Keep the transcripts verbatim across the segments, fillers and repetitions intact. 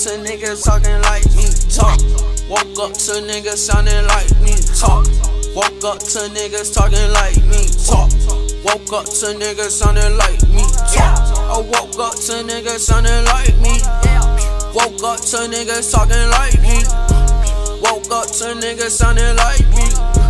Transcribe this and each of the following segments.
to niggas talking like me, talk. Woke up to niggas sounding like me, talk. Woke up to niggas talking like me, talk. Woke up to niggas sounding like me, talk. I woke up to niggas sounding like me. Woke up to niggas talking like me. Woke up to niggas sounding like me.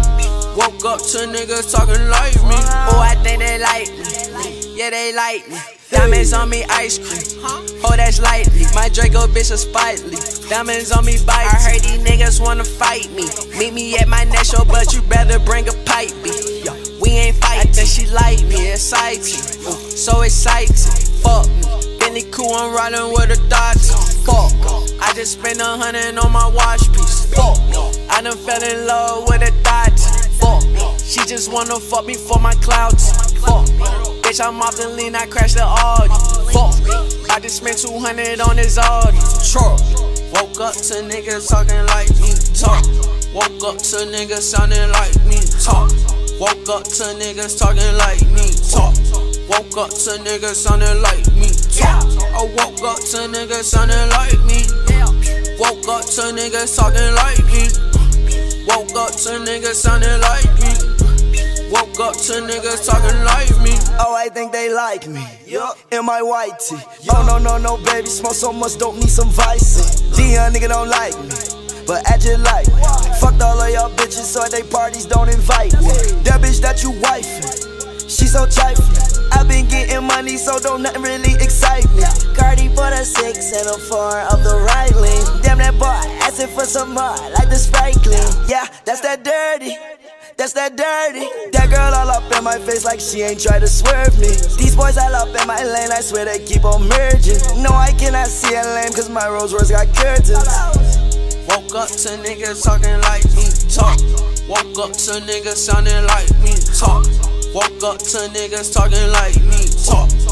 Woke up to niggas talking like me. Oh, I think they like me. Yeah, they like me. Diamonds on me, ice cream. Oh, that's lightly. My Draco bitch is spitely. Diamonds on me, bite. I heard these niggas wanna fight me. Meet me at my next show, but you better bring a pipe B. We ain't fighting. I think she like me, exciting. Ooh, so exciting. Fuck me. Bentley cool, I'm riding with a Dodge. Fuck. I just spent a hundred on my watch piece. Fuck. I done fell in love with a Dodge. Fuck. She just wanna fuck me for my clouds. Fuck. Bitch, I'm off the lean, I crashed the Audi. Fuck. I just spent two hundred on this Audi. Truck. Woke up to niggas talking like me, talk. Woke up to niggas sounding like me, talk. Woke up to niggas talking like me, talk. Woke up to niggas sounding like me, talk. I woke up to niggas sounding like me. Woke up to niggas talking like me. Woke up to niggas sounding like me. Woke up to niggas talking like me. Oh, I think they like me. Yup. In my white tee. Oh, no, no, no, baby. Smoke so much, don't need some vice. Dion nigga don't like me, but I just like me. Fucked all of y'all bitches, so at they parties don't invite me. That bitch that you wifing, she so trifling. I been getting money, so don't nothing really excite me. Cardi put a six and a four of the right lane. Damn that boy, asking for some more, like the Sprite clean. Yeah, that's that dirty. That's that dirty. That girl all up in my face like she ain't try to swerve me. These boys all up in my lane, I swear they keep on merging. No, I cannot see a lane, cause my Rolls Royce got curtains. Woke up to niggas talking like me, talk. Woke up to niggas sounding like me, talk. Woke up to niggas talking like me, talk.